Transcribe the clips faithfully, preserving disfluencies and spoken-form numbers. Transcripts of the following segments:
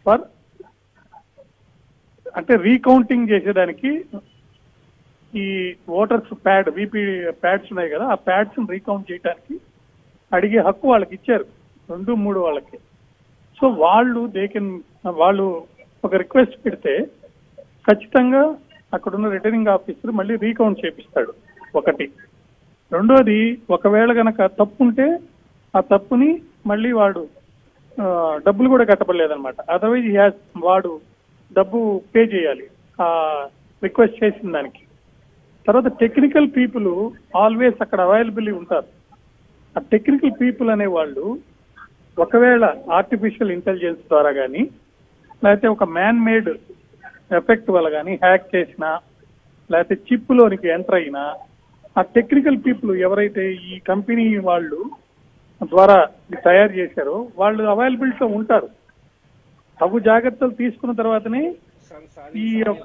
For అంటే recounting చేసేదానికి ఈ ఓటర్స్ ప్యాడ్ వీపీ ప్యాడ్స్ ఉన్నాయి కదా, ఆ ప్యాడ్స్ రీకౌంట్ చేయడానికి అడిగే హక్కు వాళ్ళకి ఇచ్చారు, రెండు మూడు వాళ్ళకి. సో వాళ్ళు దే కెన్ వాళ్ళు ఒక రిక్వెస్ట్ పెడితే ఖచ్చితంగా అక్కడున్న రిటర్నింగ్ ఆఫీసర్ మళ్ళీ రీకౌంట్ చేపిస్తాడు ఒకటి. రెండోది, ఒకవేళ కనుక తప్పు ఉంటే ఆ తప్పుని మళ్ళీ వాడు డబ్బులు కూడా కట్టబడలేదన్నమాట. అదర్వైజ్ ఈ హ్యాస్ వాడు డబ్బు పే చేయాలి ఆ రిక్వెస్ట్ చేసిన దానికి. తర్వాత టెక్నికల్ పీపుల్ ఆల్వేస్ అక్కడ అవైలబుల్ ఉంటారు. ఆ టెక్నికల్ పీపుల్ అనే వాళ్ళు ఒకవేళ ఆర్టిఫిషియల్ ఇంటెలిజెన్స్ ద్వారా కానీ లేకపోతే ఒక మ్యాన్ మేడ్ ఎఫెక్ట్ వల్ల కానీ హ్యాక్ చేసినా లేకపోతే చిప్ లోనికి ఎంటర్ అయినా ఆ టెక్నికల్ పీపుల్ ఎవరైతే ఈ కంపెనీ వాళ్ళు ద్వారా తయారు చేశారో వాళ్ళు అవైలబిలిటీలో ఉంటారు. తగు జాగ్రత్తలు తీసుకున్న తర్వాతనే ఈ యొక్క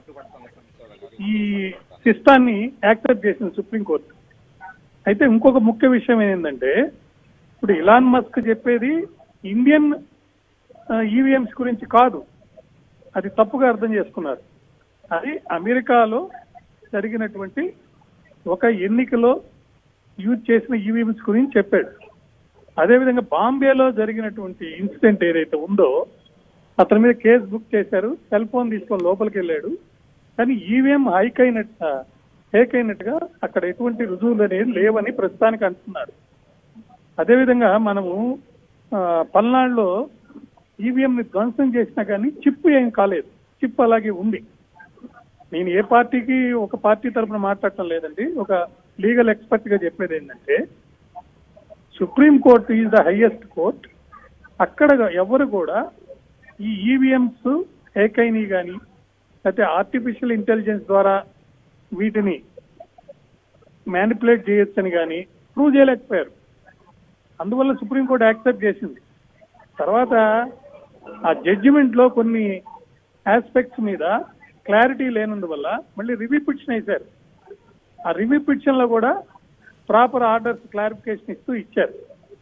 ఈ సిస్టాన్ని యాక్సెప్ట్ చేసింది సుప్రీంకోర్టు. అయితే ఇంకొక ముఖ్య విషయం ఏంటంటే, ఇప్పుడు ఇలాన్ మస్క్ చెప్పేది ఇండియన్ ఈవీఎంస్ గురించి కాదు, అది తప్పుగా అర్థం చేసుకున్నారు. అది అమెరికాలో జరిగినటువంటి ఒక ఎన్నికలో యూజ్ చేసిన ఈవీఎంస్ గురించి చెప్పాడు. అదేవిధంగా బాంబేలో జరిగినటువంటి ఇన్సిడెంట్ ఏదైతే ఉందో అతని మీద కేసు బుక్ చేశారు, సెల్ ఫోన్ తీసుకొని లోపలికి వెళ్ళాడు, కానీ ఈవీఎం హైక్ అయినట్టు హేక్ అయినట్టుగా అక్కడ ఎటువంటి రుజువులు అనేది లేవని ప్రస్తుతానికి అంటున్నారు. అదేవిధంగా మనము పల్నాడులో ఈవీఎం ని ధ్వంసం చేసినా కానీ చిప్ ఏం కాలేదు, చిప్ అలాగే ఉంది. నేను ఏ పార్టీకి ఒక పార్టీ తరఫున మాట్లాడటం లేదండి, ఒక లీగల్ ఎక్స్పర్ట్ గా చెప్పేది ఏంటంటే supreme court is the highest court. అక్కడ ఎవరు కూడా ఈ ఈవీఎంస్ హేక్ అయినవి కానీ లేకపోతే ఆర్టిఫిషియల్ ఇంటెలిజెన్స్ ద్వారా వీటిని మ్యానిపులేట్ చేయొచ్చని కానీ ప్రూవ్ చేయలేకపోయారు. అందువల్ల సుప్రీంకోర్టు యాక్సెప్ట్ చేసింది. తర్వాత ఆ జడ్జిమెంట్ లో కొన్ని ఆస్పెక్ట్స్ మీద క్లారిటీ లేనందువల్ల మళ్ళీ రివ్యూ పిటిషన్ వేశారు. ఆ రివ్యూ పిటిషన్ లో కూడా ప్రాపర్ ఆర్డర్స్ క్లారిఫికేషన్ ఇస్తూ ఇచ్చారు.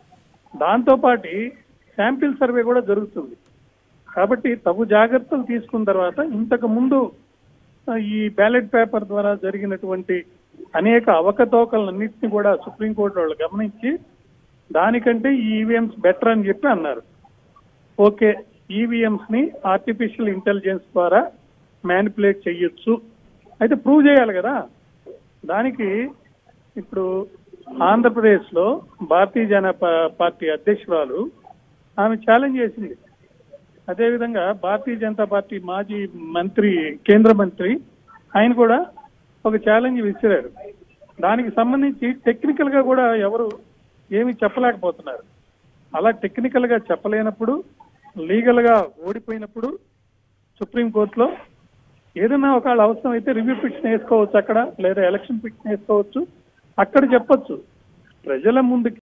దాంతోపాటు శాంపిల్ సర్వే కూడా జరుగుతుంది. కాబట్టి తగు జాగ్రత్తలు తీసుకున్న తర్వాత ఇంతకు ముందు ఈ బ్యాలెట్ పేపర్ ద్వారా జరిగినటువంటి అనేక అవకతవకలన్నింటినీ కూడా సుప్రీంకోర్టు వాళ్ళు గమనించి దానికంటే ఈ ఈవీఎంస్ బెటర్ అని చెప్పి అన్నారు. ఓకే, ఈవీఎంస్ ని ఆర్టిఫిషియల్ ఇంటెలిజెన్స్ ద్వారా మ్యానిపులేట్ చేయొచ్చు, అయితే ప్రూవ్ చేయాలి కదా. దానికి ఇప్పుడు ఆంధ్రప్రదేశ్ లో భారతీయ జనతా పార్టీ అధ్యక్షురాలు ఆమె ఛాలెంజ్ చేసింది. అదేవిధంగా భారతీయ జనతా పార్టీ మాజీ మంత్రి, కేంద్ర మంత్రి, ఆయన కూడా ఒక ఛాలెంజ్ విసిరారు. దానికి సంబంధించి టెక్నికల్ గా కూడా ఎవరు ఏమి చెప్పలేకపోతున్నారు. అలా టెక్నికల్ గా చెప్పలేనప్పుడు, లీగల్ గా ఓడిపోయినప్పుడు సుప్రీంకోర్టులో ఏదైనా ఒకవేళ అవసరం అయితే రివ్యూ పిటిషన్ వేసుకోవచ్చు అక్కడ, లేదా ఎలక్షన్ పిటిషన్ వేసుకోవచ్చు, అక్కడ చెప్పొచ్చు. ప్రజల ముందుకి